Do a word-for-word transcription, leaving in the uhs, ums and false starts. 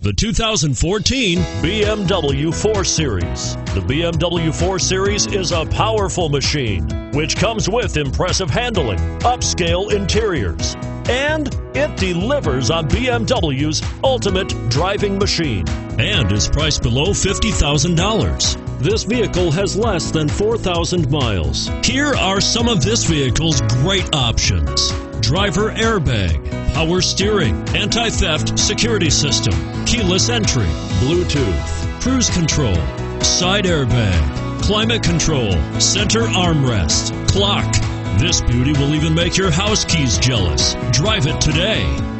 The two thousand fourteen B M W four Series. The B M W four Series is a powerful machine, which comes with impressive handling, upscale interiors, and it delivers on B M W's ultimate driving machine, and is priced below fifty thousand dollars. This vehicle has less than four thousand miles. Here are some of this vehicle's great options: driver airbag, power steering, anti-theft security system, keyless entry, Bluetooth, cruise control, side airbag, climate control, center armrest, clock. This beauty will even make your house keys jealous. Drive it today.